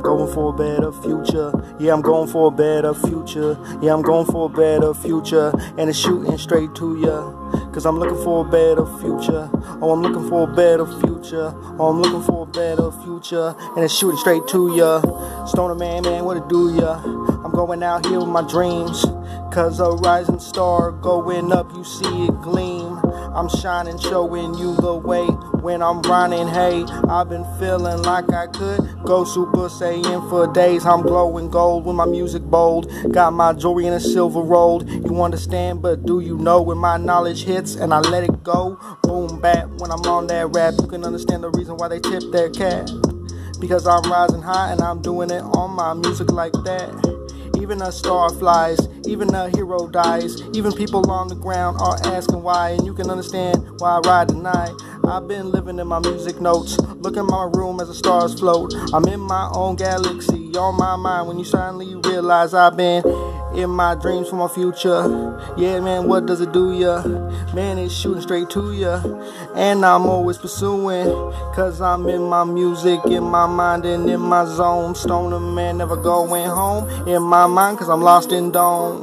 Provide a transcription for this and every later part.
going for a better future. Yeah, I'm going for a better future. Yeah, I'm going for a better future. And it's shooting straight to ya. Cause I'm looking for a better future. Oh, I'm looking for a better future. Oh, I'm looking for a better future. And it's shooting straight to ya. Stoner man, what it do ya? I'm going out here with my dreams. Cause a rising star going up, you see it gleam. I'm shining, showing you the way. When I'm running, hey, I've been feeling like I could go Super Saiyan for days. I'm glowing gold with my music bold. Got my jewelry in a silver rolled. You understand, but do you know when my knowledge hits and I let it go? Boom, bap, when I'm on that rap, you can understand the reason why they tip their cap. Because I'm rising high and I'm doing it on my music like that. Even a star flies, even a hero dies. Even people on the ground are asking why. And you can understand why I ride tonight. I've been living in my music notes. Look in my room as the stars float. I'm in my own galaxy, on my mind. When you suddenly realize I've been in my dreams for my future. Yeah, man, what does it do ya? Man, it's shooting straight to ya. And I'm always pursuing. Cause I'm in my music, in my mind and in my zone. Stoner man, never going home. In my mind, cause I'm lost in domes.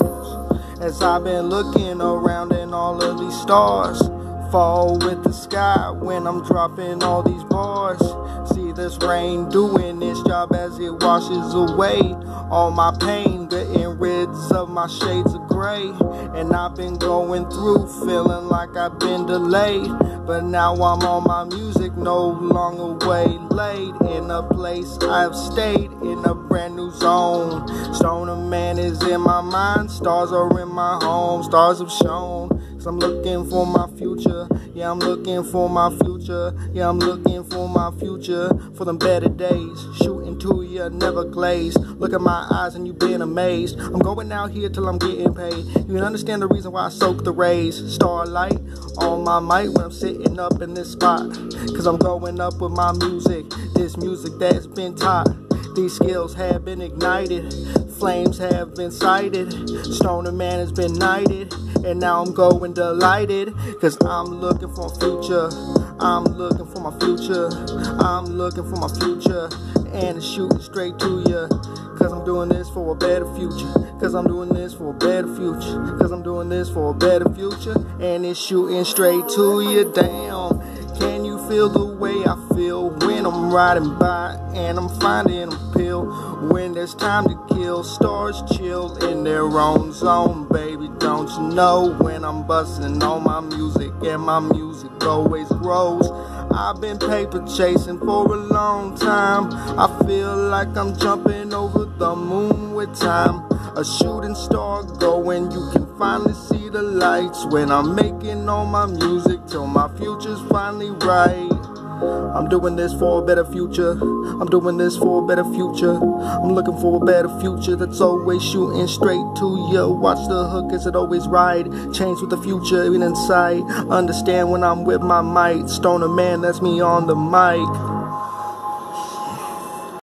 As I've been looking around and all of these stars fall with the sky when I'm dropping all these bars. See this rain doing its job as it washes away all my pain, getting rid of my shades of gray. And I've been going through feeling like I've been delayed, but now I'm on my music, no longer waylaid. In a place I've stayed, in a brand new zone. Stoner man is in my mind, stars are in my home. Stars have shone, cause I'm looking for my future. Yeah, I'm looking for my future. Yeah, I'm looking for my future. For them better days, shooting to ya, never glazed. Look at my eyes and you been amazed. I'm going out here till I'm getting paid. You can understand the reason why I soak the rays. Starlight on my mic when I'm sitting up in this spot. Cause I'm going up with my music. This music that's been taught. These skills have been ignited. Flames have been sighted. Stoner man has been knighted. And now I'm going delighted. Cause I'm looking for a future. I'm looking for my future. I'm looking for my future. And it's shooting straight to ya. Cause I'm doing this for a better future. Cause I'm doing this for a better future. Cause I'm doing this for a better future. And it's shooting straight to ya. Damn. Can you feel the way I feel when I'm riding by and I'm finding a pill? When there's time to kill, stars chill in their own zone. Baby, don't you know when I'm busting on my music and my music always grows. I've been paper chasing for a long time. I feel like I'm jumping over the moon with time. A shooting star going, you can finally see the lights when I'm making all my music till my future's finally right. I'm doing this for a better future. I'm doing this for a better future. I'm looking for a better future that's always shooting straight to ya. Watch the hook as it always ride. Change with the future even in sight. Understand when I'm with my mic. Stoner man, that's me on the mic.